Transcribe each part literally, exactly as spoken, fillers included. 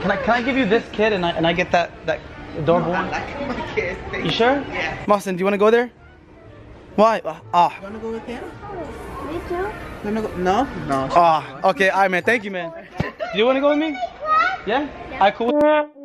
Can I can I give you this kid and I and I get that that adorable one? No, I like my kids. You sure? Yeah. Mohsen, do you want to go there? Why? Ah. You wanna go with him? Me too. You wanna go? No, no. Ah. Okay. All right, man. Thank you, man. Do you want to go with me? Yeah. All right. Cool.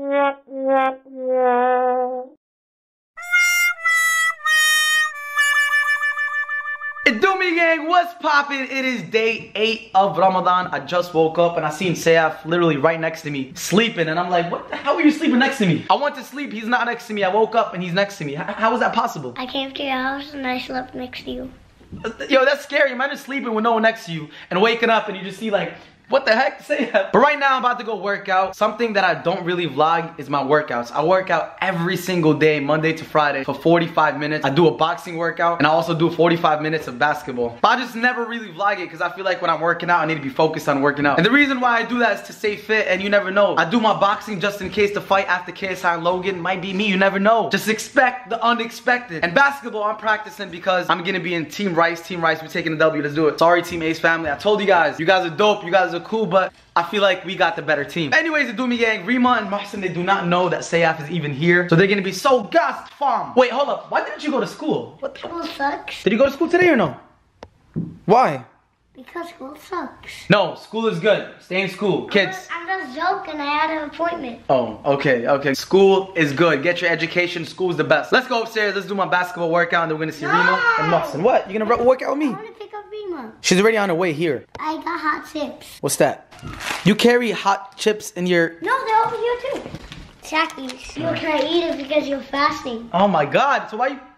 It do me, gang. What's poppin'? It is day eight of Ramadan. I just woke up and I seen Sayaf literally right next to me sleeping, and I'm like, what the hell are you sleeping next to me? I went to sleep, he's not next to me. I woke up and he's next to me. How, how is that possible? I came to your house and I slept next to you. Yo, that's scary. Imagine sleeping with no one next to you and waking up and you just see like, what the heck? Say that. But right now I'm about to go work out. Something that I don't really vlog is my workouts. I work out every single day, Monday to Friday, for forty-five minutes. I do a boxing workout and I also do forty-five minutes of basketball. But I just never really vlog it because I feel like when I'm working out, I need to be focused on working out. And the reason why I do that is to stay fit, and you never know. I do my boxing just in case the fight after K S I and Logan might be me. You never know. Just expect the unexpected. And basketball, I'm practicing because I'm gonna be in Team Rice. Team Rice, we're taking the W. Let's do it. Sorry, Team Ace family. I told you guys, you guys are dope. You guys are cool, but I feel like we got the better team. Anyways, the Doomy gang, Rima and Mohsen, they do not know that Sayaf is even here. So they're gonna be so gassed, fam. Wait, hold up. Why didn't you go to school? What the School sucks. Did you go to school today or no? Why? Because school sucks. No, school is good. Stay in school. Kids. I'm just joking. I had an appointment. Oh, okay, okay. School is good. Get your education. School is the best. Let's go upstairs. Let's do my basketball workout, and then we're gonna see No. Rima and Mohsen. What? You gonna work out with I me? want to pick up Rima. She's already on her way here. I got hot chips. What's that? You carry hot chips in your... No, they're over here too. Shackies. You can't eat it because you're fasting. Oh my God. So why you...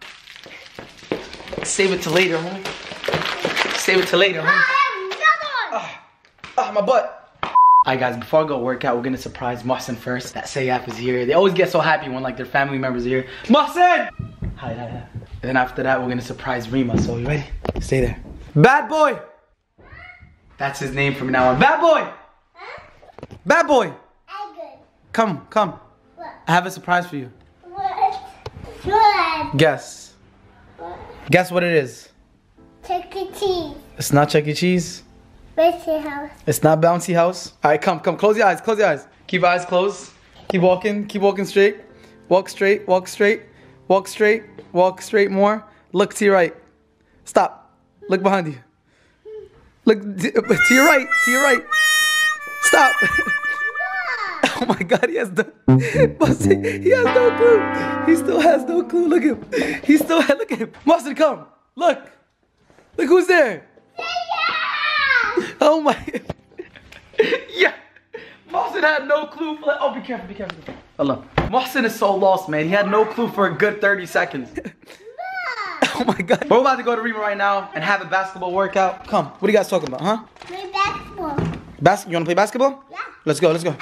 Save it till later, homie. Save it till later, homie. Ah, ah, my butt. Alright guys, before I go work out, we're gonna surprise Mohsen first. That Sayaf is here. They always get so happy when like their family members are here. Mohsen! Hi, hi, hi. And then after that, we're gonna surprise Rima. So you ready? Stay there. Bad boy! That's his name from now on. Bad boy! Huh? Bad boy! I'm good. Come, come. What? I have a surprise for you. What? What? Guess. What? Guess what it is. Chuck E. Cheese. It's not Chuck E. Cheese. Bouncy house. It's not Bouncy House. Alright, come, come. Close your eyes. Close your eyes. Keep your eyes closed. Keep walking. Keep walking straight. Walk straight. Walk straight. Walk straight. Walk straight more. Look to your right. Stop. Look behind you. Look to to your right. To your right. Stop. Oh my God, he has no, he has no clue. He still has no clue. Look at him. He still has, look at him. Mohsen, come. Look. Look who's there. Oh my. Yeah. Mohsen had no clue for, oh, be careful, be careful. Hello. Mohsen is so lost, man. He had no clue for a good thirty seconds. Oh my God. We're about to go to Rima right now and have a basketball workout. Come. What are you guys talking about, huh? Play basketball. Bas you want to play basketball? Yeah. Let's go, let's go.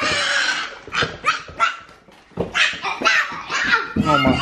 Oh my.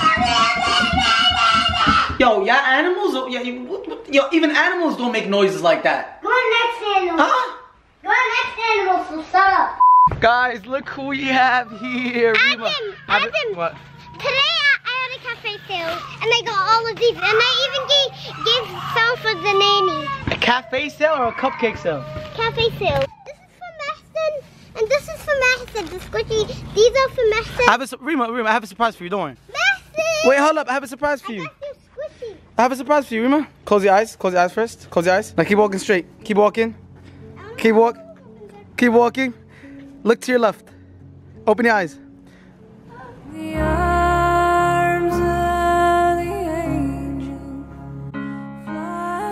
Yo, y'all animals, yo, yo, yo, even animals don't make noises like that. Go on next animal. Huh? Go on next animal, so shut up. Guys, look who we have here. Rima. Adam, Have it- Adam. What? Today I, I had a cafe sale and I got all of these and I even gave, gave some for the nanny. A cafe sale or a cupcake sale? Cafe sale. This is for Mahsen and this is for Mahsen. The squishy. These are for Mahsen. I have a su- Rima, Rima, I have a surprise for you. Don't worry. Mahsen! Wait, hold up. I have a surprise for I you. got you squishy. I have a surprise for you, Rima. Close your eyes. Close your eyes first. Close your eyes. Now keep walking straight. Keep walking. Keep walk. Keep walking. Look to your left. Open your eyes. The arms of the angel fly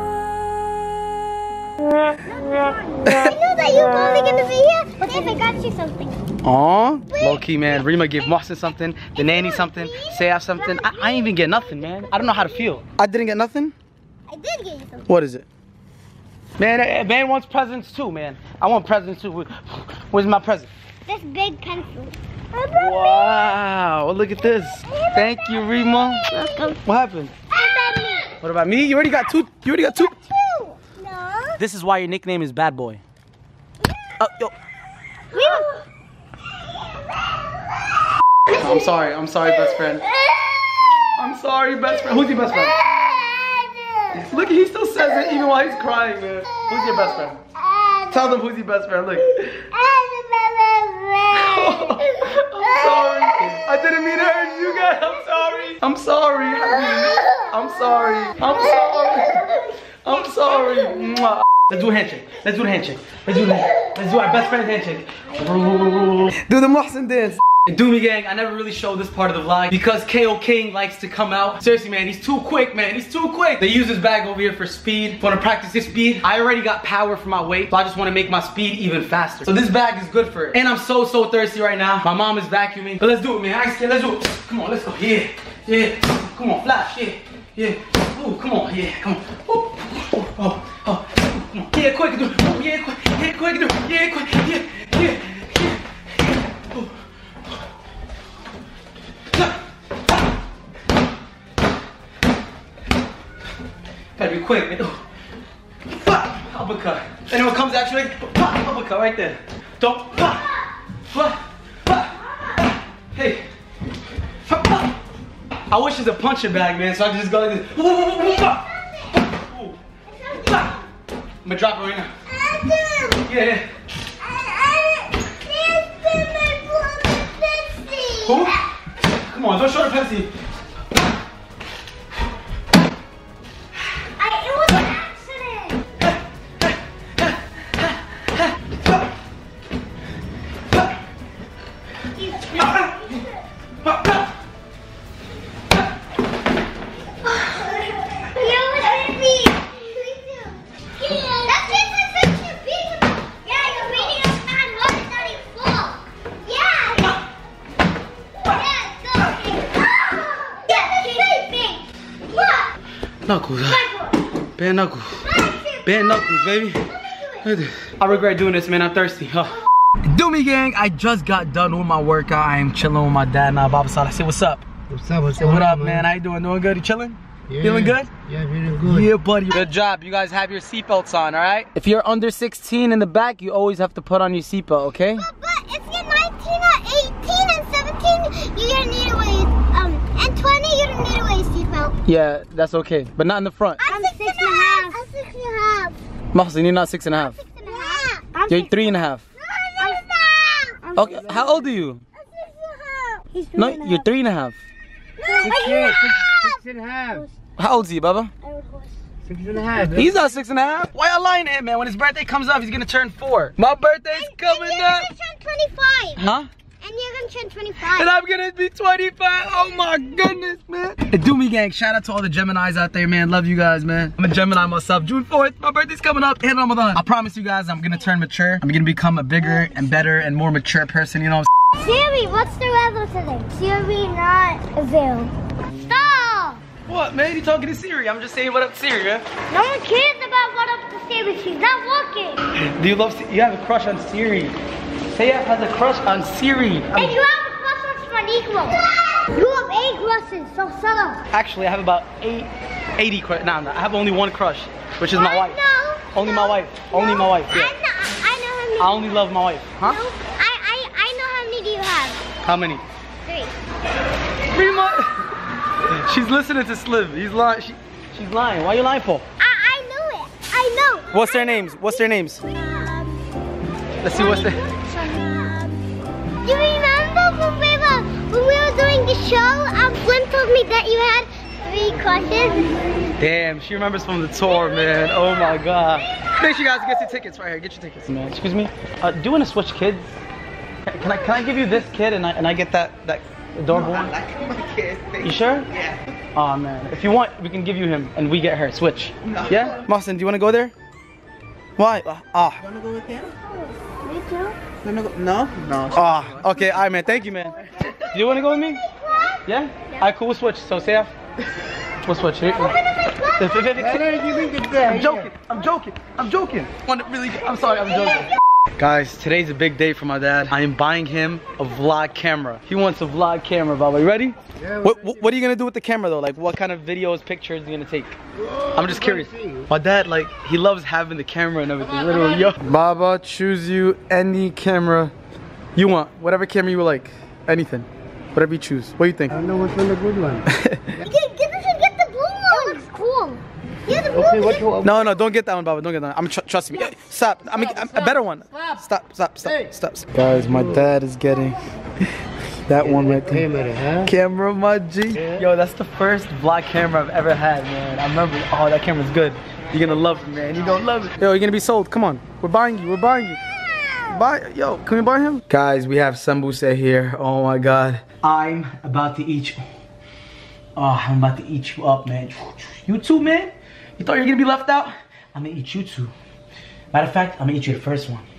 I knew that you were probably going to be here. But if I got you something. Aw, low key, man. Rima gave Mohsen something, the nanny something, Sayaf something. I, I ain't even get nothing, man. I don't know how to feel. I didn't get nothing? I did get you something. What is it? Man, eh, man wants presents too, man. I want presents too. Where's my present? This big pencil. Wow, look at this. Thank you, Rima. Welcome. What happened? What about me? What about me? You already got two. You already got two. Two. No. This is why your nickname is Bad Boy. Oh, yo. I'm sorry. I'm sorry, best friend. I'm sorry, best friend. Who's your best friend? Look, he still says it even while he's crying, man. Who's your best friend? Tell them who's your best friend. Look. I'm sorry. I'm sorry. I'm sorry. I'm sorry. Mwah. Let's do a handshake. Let's do the handshake. Let's do the handshake. Let's do our best friend handshake. Do the Mohsen dance. And do me gang, I never really showed this part of the vlog because K O King likes to come out. Seriously man, he's too quick man, he's too quick. They use this bag over here for speed. Want to practice his speed. I already got power for my weight, so I just want to make my speed even faster. So this bag is good for it. And I'm so, so thirsty right now. My mom is vacuuming. But let's do it man, I ain't scared, let's do it. Come on, let's go, yeah, yeah. Come on, flash, yeah, yeah. Ooh, come on, yeah, come on. Ooh, oh, oh, oh. Come on. Yeah, quick, do it. Oh, yeah, quick, yeah, quick, do it. Yeah, quick, yeah, yeah. Gotta be quick, man. Pop, uppercut. Anyone comes at you, like, pop, uppercut right there. Don't, pop, pop, pop. Hey. Pop, pop. I wish it's a punching bag, man, so I can just go like this. I'm gonna drop it right now. Yeah, yeah. Who? Come on, don't show the Pepsi. Knuckles, huh? Bare knuckles. Bare knuckles, baby. I regret doing this, man. I'm thirsty. Oh. Do me, gang. I just got done with my workout. I am chilling with my dad now. Baba Saleh. Say what's up. What's up? What's Say what up, man? man? How you doing? Doing good? You chilling? Yeah. Feeling good? Yeah, feeling good. Yeah, buddy. Good job. You guys have your seatbelts on, all right? If you're under sixteen in the back, you always have to put on your seatbelt, okay? But, but if you're nineteen or eighteen and seventeen, you're gonna need to wear, um, and twenty, you're gonna need to wear a seatbelt. Yeah, that's okay. But not in the front. I'm, I'm six, six and a half. I'm six and a half. Mohsen, you're not six and a half. I'm six and a half. I'm You're six three and a half. No, I'm not. Okay, how old are you? I'm six and a half. He's three No, and a you're half. three and a half. No, Six, I'm yeah, not. six, six and a half. How old is he, Baba? Six and a half. He's not six and a half. Why you lying to him, man? When his birthday comes up, he's gonna turn four. My birthday's And coming you're up. gonna turn twenty-five. Huh? And you're gonna turn twenty-five. And I'm gonna be twenty-five. Oh my goodness, man. And do me, gang. Shout out to all the Geminis out there, man. Love you guys, man. I'm a Gemini myself. June fourth, my birthday's coming up. And Ramadan. I promise you guys, I'm gonna turn mature. I'm gonna become a bigger and better and more mature person, you know. Siri, what's the weather today? Siri, not available. Stop! What, man? You talking to Siri? I'm just saying what up to Siri, man. No one cares about what up to Siri. She's not working. Do you love Siri? You have a crush on Siri. Sayaf has a crush on Siri. And you have a crush on Spanico. You have eight crushes, so shut up. Actually, I have about eight, eighty crush. No, no, I have only one crush, which is my wife. No. Only no, my wife. Only no, my wife. Yeah. I know, I know how many. I only love my wife. Huh? No, I, I, I know how many do you have. How many? Three. Three months. She's listening to Slim. He's lying. She, she's lying. Why are you lying for? I, I knew it. I know. What's their names? What's their names? Let's see what's their. Do you remember when we were when we were doing the show? Um, Slim told me that you had three crushes. Damn, she remembers from the tour, man. Oh my god. Make sure you guys get your tickets right here. Get your tickets, man. Excuse me. Uh, do you want to switch kids? Can, can I can I give you this kid and I and I get that that adorable No, one? I like my kid. You sure? Yeah. Oh man. If you want, we can give you him and we get her. Switch. No. Yeah? Mohsen, do you want to go there? Why? Ah. You wanna go with him? Me too. You wanna go? No? No. Ah. Okay. All right, man. Thank you, man. Do you want to go with me? Yeah? All right, cool. We'll switch. So, Sayaf, we'll switch. Here. I'm joking. I'm joking. I'm joking. Want to really? I'm sorry. I'm joking. Guys, today's a big day for my dad. I am buying him a vlog camera. He wants a vlog camera, Baba. You ready? Yeah, what, what, what are you gonna do with the camera though? Like, what kind of videos, pictures are you gonna take? I'm just curious. My dad, like, he loves having the camera and everything. Literally, yo. Baba, choose you any camera you want. Whatever camera you like. Anything. Whatever you choose. What do you think? I don't know which one the good one. Get, get this and get the blue one. It looks cool. Yeah, the blue Okay, one. what you No, no, don't get that one, Baba. Don't get that one. I'm tr trust me. Stop. I mean, a better one. Stop, stop, stop, Hey. stop, stop. Guys, my dad is getting That one right there. Camera, huh? Camera, my G. Yeah. Yo, that's the first vlog camera I've ever had, man. I remember, oh, that camera's good. You're gonna love it, man. You're gonna love it. Yo, you're gonna be sold. Come on. We're buying you. We're buying you. Buy, yo, can we buy him? Guys, we have sambusa here. Oh my God. I'm about to eat you. Oh, I'm about to eat you up, man. You too, man? You thought you were gonna be left out? I'm gonna eat you too. Matter of fact, I'm gonna eat you the first one.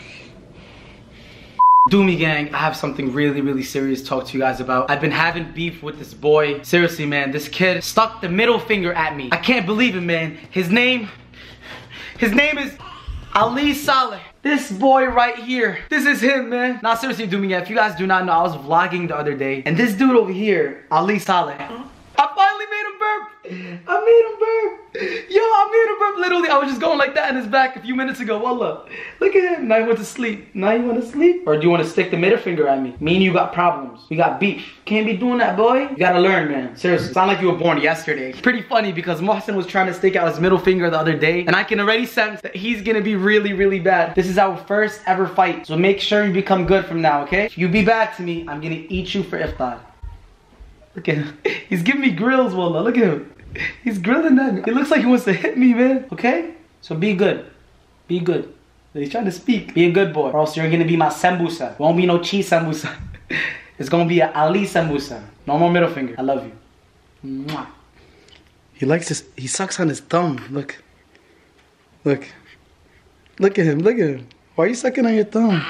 Do me, gang, I have something really, really serious to talk to you guys about. I've been having beef with this boy. Seriously, man, this kid stuck the middle finger at me. I can't believe it, man. His name, his name is Ali Saleh. This boy right here, this is him, man. Nah, seriously, do me, gang. If you guys do not know, I was vlogging the other day, and this dude over here, Ali Saleh, I finally made him burp. I made him burp. Yo, I made him burp. Literally, I was just going like that in his back a few minutes ago. Wallah. Look at him. Now he went to sleep. Now you want to sleep? Or do you want to stick the middle finger at me? Me and you got problems. We got beef. Can't be doing that, boy. You gotta learn, man. Seriously. Sound like you were born yesterday. It's pretty funny because Mohsen was trying to stick out his middle finger the other day, and I can already sense that he's gonna be really, really bad. This is our first ever fight, so make sure you become good from now, okay? If you be bad to me, I'm gonna eat you for iftar. Look at him. He's giving me grills, wallah. Look at him. He's grilling that. It looks like he wants to hit me, man. Okay? So be good. Be good. He's trying to speak. Be a good boy, or else you're gonna be my sambusa. Won't be no cheese sambusa. It's gonna be a Ali sambusa. No more middle finger. I love you. Mwah. He likes this. He sucks on his thumb. Look. Look. Look at him. Look at him. Why are you sucking on your thumb?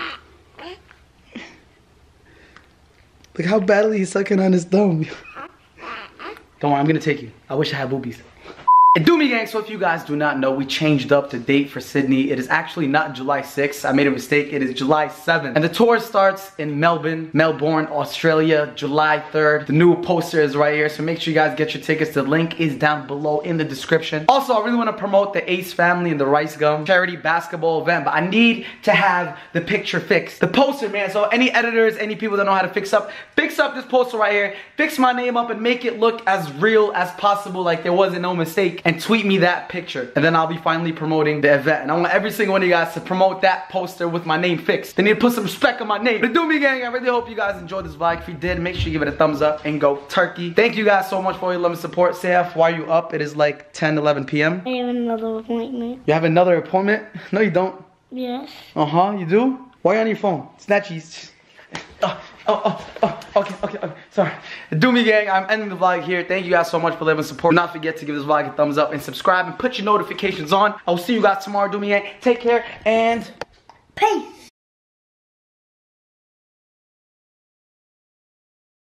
Look how badly he's sucking on his thumb. Don't worry, I'm gonna take you. I wish I had boobies. And do me, gang, so if you guys do not know, we changed up the date for Sydney. It is actually not July sixth. I made a mistake. It is July seventh. And the tour starts in Melbourne, Melbourne, Australia, July third. The new poster is right here, so make sure you guys get your tickets. The link is down below in the description. Also, I really want to promote the Ace Family and the Rice Gum charity basketball event, but I need to have the picture fixed. The poster, man, so any editors, any people that know how to fix up, fix up this poster right here, fix my name up and make it look as real as possible, like there wasn't no mistake. And tweet me that picture, and then I'll be finally promoting the event. And I want every single one of you guys to promote that poster with my name fixed. They need to put some respect on my name. But do me, gang, I really hope you guys enjoyed this vlog. If you did, make sure you give it a thumbs up and go turkey. Thank you guys so much for your love and support. Saf, why are you up? It is like ten, eleven p m I have another appointment. You have another appointment? No, you don't. Yes. Uh-huh, you do? Why are you on your phone? Snatchies. Oh, oh, oh, oh, okay, okay, okay, sorry. Do me, gang, I'm ending the vlog here. Thank you guys so much for living support. Do not forget to give this vlog a thumbs up and subscribe and put your notifications on. I will see you guys tomorrow. Do me, gang. Take care and peace.